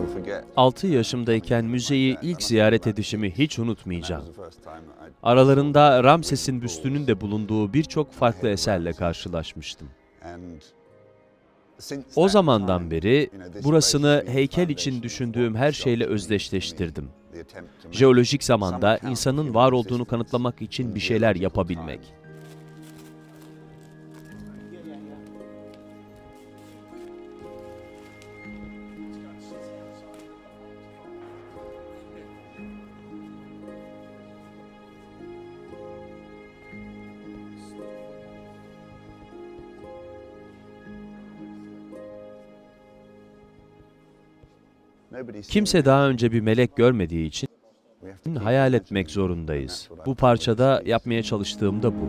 6 yaşımdayken müzeyi ilk ziyaret edişimi hiç unutmayacağım. Aralarında Ramses'in büstünün de bulunduğu birçok farklı eserle karşılaşmıştım. O zamandan beri burasını heykel için düşündüğüm her şeyle özdeşleştirdim. Jeolojik zamanda insanın var olduğunu kanıtlamak için bir şeyler yapabilmek. Kimse daha önce bir melek görmediği için hayal etmek zorundayız. Bu parçada yapmaya çalıştığım da bu.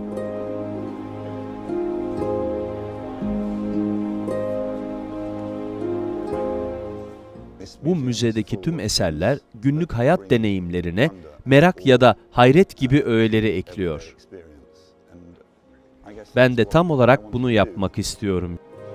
Bu müzedeki tüm eserler günlük hayat deneyimlerine merak ya da hayret gibi öğeleri ekliyor. Ben de tam olarak bunu yapmak istiyorum.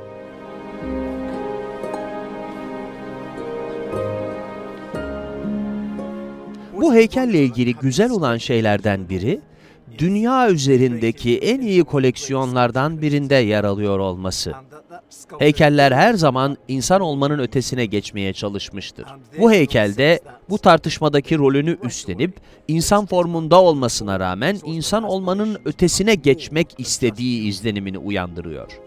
Bu heykelle ilgili güzel olan şeylerden biri, dünya üzerindeki en iyi koleksiyonlardan birinde yer alıyor olması. Heykeller her zaman insan olmanın ötesine geçmeye çalışmıştır. Bu heykel de bu tartışmadaki rolünü üstlenip, insan formunda olmasına rağmen insan olmanın ötesine geçmek istediği izlenimini uyandırıyor.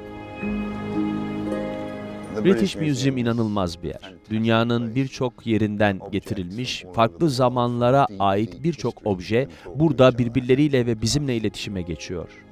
British Museum inanılmaz bir yer. Dünyanın birçok yerinden getirilmiş, farklı zamanlara ait birçok obje burada birbirleriyle ve bizimle iletişime geçiyor.